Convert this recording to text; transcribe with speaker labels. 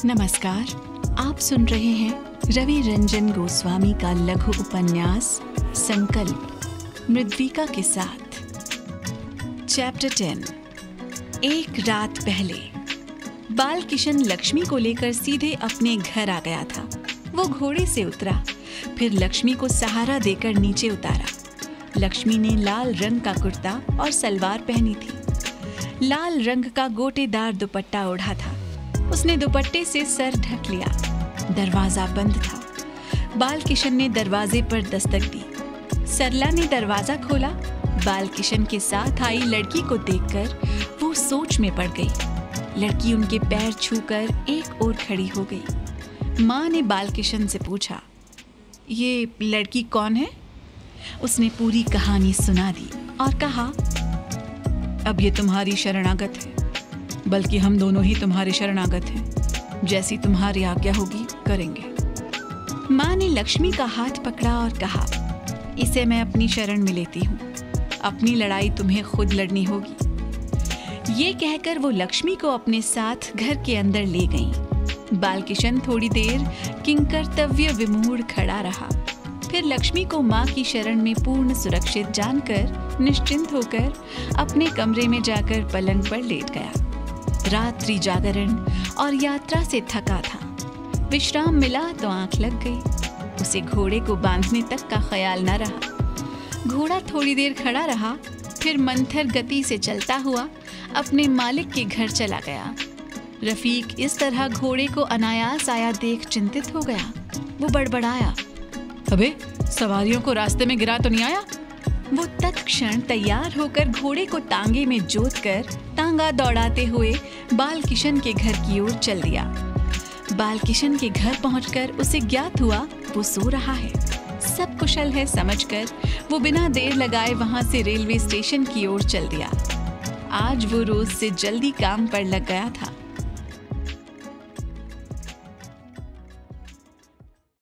Speaker 1: नमस्कार, आप सुन रहे हैं रवि रंजन गोस्वामी का लघु उपन्यास संकल्प मृद्विका के साथ। चैप्टर 10। एक रात पहले बाल किशन लक्ष्मी को लेकर सीधे अपने घर आ गया था। वो घोड़े से उतरा, फिर लक्ष्मी को सहारा देकर नीचे उतारा। लक्ष्मी ने लाल रंग का कुर्ता और सलवार पहनी थी। लाल रंग का गोटेदार दुपट्टा ओढ़ा था। उसने दुपट्टे से सर ढक लिया। दरवाजा बंद था। बाल किशन ने दरवाजे पर दस्तक दी। सरला ने दरवाजा खोला। बाल किशन के साथ आई लड़की को देखकर वो सोच में पड़ गई। लड़की उनके पैर छूकर एक ओर खड़ी हो गई। माँ ने बाल किशन से पूछा, ये लड़की कौन है? उसने पूरी कहानी सुना दी और कहा,
Speaker 2: अब ये तुम्हारी शरणागत है, बल्कि हम दोनों ही तुम्हारे शरणागत हैं। जैसी तुम्हारी आज्ञा होगी करेंगे।
Speaker 1: माँ ने लक्ष्मी का हाथ पकड़ा और कहा, इसे मैं अपनी शरण में लेती हूँ।
Speaker 2: अपनी लड़ाई तुम्हें खुद लड़नी होगी।
Speaker 1: ये कहकर वो लक्ष्मी को अपने साथ घर के अंदर ले गईं। बाल किशन थोड़ी देर किंकर्तव्य विमूढ़ खड़ा रहा। फिर लक्ष्मी को माँ की शरण में पूर्ण सुरक्षित जानकर निश्चिंत होकर अपने कमरे में जाकर पलंग पर लेट गया। रात्रि जागरण और यात्रा से थका था। विश्राम मिला तो आंख लग गई। उसे घोड़े को बांधने तक का ख्याल न रहा। घोड़ा थोड़ी देर खड़ा रहा, फिर मंथर गति से चलता हुआ अपने मालिक के घर चला गया। रफीक इस तरह घोड़े को अनायास आया देख चिंतित हो गया। वो बड़बड़ाया,
Speaker 2: अबे सवारियों को रास्ते में गिरा तो नहीं आया?
Speaker 1: वो तत्क्षण तैयार होकर घोड़े को टांगे में जोतकर तांगा दौड़ाते हुए बाल किशन के घर की ओर चल दिया। बाल किशन के घर पहुंचकर उसे ज्ञात हुआ वो सो रहा है। सब कुशल है समझकर वो बिना देर लगाए वहां से रेलवे स्टेशन की ओर चल दिया। आज वो रोज से जल्दी काम पर लग गया था।